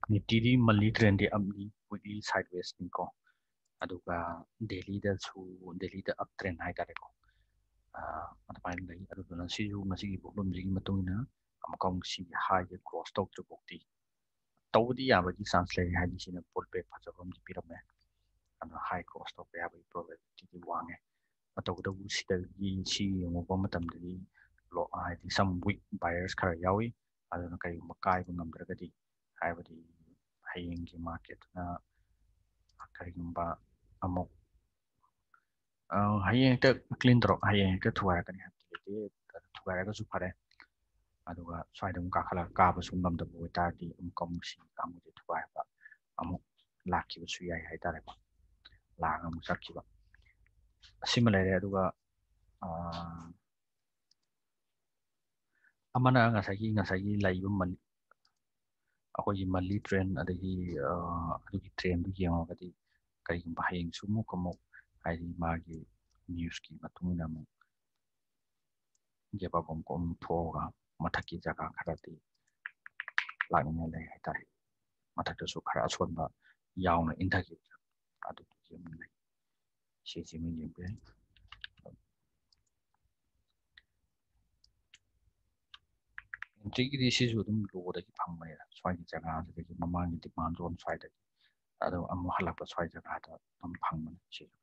ꯅꯤꯇꯤꯗꯤ ꯃꯜꯂꯤ ꯇ꯭ꯔꯦꯟꯗꯤ ꯑꯞꯅꯤ ꯋꯤꯛꯂꯤ ꯁꯥꯏꯠ ꯋꯦꯁꯅꯤꯀꯣ ꯑꯗꯨꯒ ꯗꯦꯜꯂꯤꯗ ꯑꯞ ꯇ꯭ꯔꯦꯟ ꯍꯥꯏꯇꯥꯔꯦꯀꯣ ꯑꯗꯨꯃꯥꯏꯅ ꯂꯩ ꯑꯗꯨꯗꯨꯅ ꯁꯤꯁꯨ ꯉꯁꯤꯒꯤ ꯄꯣꯠꯂꯨꯝꯁꯤꯒꯤ ꯃꯇꯨꯡ ꯏꯟꯅ ꯑꯃꯨꯛꯀ ꯁꯤꯒꯤ ꯍꯥꯏꯁꯦ ꯀ꯭ꯔꯣꯁ ꯇꯧꯗ꯭ꯔꯤꯐꯥꯎꯗꯤ ꯇꯧꯕꯗꯤ ꯌꯥꯕꯒꯤ ꯆꯥꯟꯁ ꯂꯩ ꯍꯥꯏꯗꯤ ꯁꯤꯅ ꯄꯣꯠ ꯕꯦꯛ ꯐꯖꯕ ꯑꯃꯗꯤ ꯄꯤꯔꯝꯃꯦ ꯑꯗꯨꯅ ꯍꯥꯏ ꯀ꯭ꯔꯣꯁ ꯇꯧꯕ ꯌꯥꯕꯒꯤ ꯄ꯭ꯔꯣꯕꯦꯕꯤꯂꯤꯇꯤꯗꯤ ꯋꯥꯡꯉꯦ ꯇꯧꯕꯇꯕꯨ ꯁꯤꯗꯒꯤ ꯁꯤ ꯌꯦꯡꯉꯨꯕ ꯃꯇꯝꯗꯗꯤ ꯍꯥꯏꯗꯤ ꯁꯝ ꯋꯤꯛ ꯕꯥꯏꯌꯔꯁ ꯈꯔ ꯌꯥꯎꯏ ꯑꯗꯨꯅ ꯀꯔꯤꯒꯨꯝꯕ ꯀꯥꯏꯕ ꯉꯝꯗ꯭ꯔꯒꯗꯤ ꯍꯥꯏꯕꯗꯤ ꯍꯌꯦꯡꯒꯤ ꯃꯥꯔꯀꯦꯠꯇꯨꯅ ꯀꯔꯤꯒꯨꯝꯕ ꯑꯃꯨꯛ ꯍꯌꯦꯡ ꯍꯦꯛꯇ ꯀ꯭ꯂꯤꯟ ꯇꯧꯔꯛ ꯍꯌꯦꯡ ꯍꯦꯛꯇ ꯊꯨꯒꯥꯏꯔꯛꯀꯅꯤ ꯍꯥꯏꯕꯗꯤ ꯂꯩꯇꯦ ꯊꯨꯒꯥꯏꯔꯒꯁꯨ ꯐꯔꯦ ꯑꯗꯨꯒ ꯁ꯭ꯋꯥꯏꯗ ꯑꯃꯨꯛ ꯀꯥꯈꯠꯂꯒ ꯀꯥꯕꯁꯨ ꯉꯝꯗꯕ ꯑꯣꯏꯇꯥꯔꯗꯤ ꯑꯃꯨꯛ ꯁꯤ ꯀꯥꯡꯕꯨꯁꯦ ꯊꯨꯒꯥꯏꯕ ꯑꯃꯨꯛ ꯂꯥꯛꯈꯤꯕꯁꯨ ꯌꯥꯏ ꯍꯥꯏꯇꯥꯔꯦꯀꯣ ꯂꯥꯛꯑꯒ ꯑꯃꯨꯛ ꯆꯠꯈꯤꯕ ꯑꯁꯤꯃ ꯂꯩꯔꯦ ꯑꯗꯨꯒ ꯑꯃꯅ ꯉꯁꯥꯏꯒꯤ ꯂꯩꯕ ꯑꯩꯈꯣꯏꯒꯤ ꯃꯜꯂꯤ ꯇ꯭ꯔꯦꯟ ꯑꯗꯨꯒꯤ ꯇ꯭ꯔꯦꯟꯗꯨ ꯌꯦꯡꯉꯒꯗꯤ ꯀꯔꯤꯒꯨꯝꯕ ꯍꯌꯦꯡꯁꯨ ꯑꯃꯨꯛ ꯍꯥꯏꯗꯤ ꯃꯥꯒꯤ ꯅ꯭ꯌꯨꯁꯀꯤ ꯃꯇꯨꯡ ꯏꯟꯅ ꯑꯃꯨꯛ ꯒꯦꯞ ꯑꯞ ꯑꯃꯨꯛ ꯊꯣꯛꯑꯒ ꯃꯊꯛꯀꯤ ꯖꯒꯥ ꯈꯔꯗꯤ ꯂꯥꯛꯅꯤꯡꯉꯥꯏ ꯂꯩ ꯍꯥꯏꯇꯥꯔꯦ ꯃꯊꯛꯇꯁꯨ ꯈꯔ ꯑꯁꯣꯟꯕ ꯌꯥꯎꯅ ꯏꯟꯊꯈꯤꯕ ꯑꯗꯨꯒꯤ ꯑꯃ ꯂꯩ ꯁꯤꯁꯤꯃ ꯌꯦꯡꯕ ꯌꯥꯏ ꯑꯦꯟꯇ꯭ꯔꯤꯒꯤꯗꯤ ꯁꯤꯁꯨ ꯑꯗꯨꯝ ꯂꯣꯗꯒꯤ ꯐꯪꯕꯅꯤꯗ ꯁ꯭ꯋꯥꯏꯒꯤ ꯖꯒꯥꯁꯤꯗꯒꯤ ꯃꯃꯥꯡꯒꯤ ꯗꯤꯃꯥꯟ ꯖꯣꯟ ꯁ꯭ꯋꯥꯏꯗꯒꯤ ꯑꯗꯣ ꯑꯃꯨꯛ ꯍꯜꯂꯛꯄ ꯁ꯭ꯋꯥꯏ ꯖꯒꯥꯗ ꯑꯗꯨꯝ ꯐꯪꯕꯅꯤ ꯁꯤꯁꯨ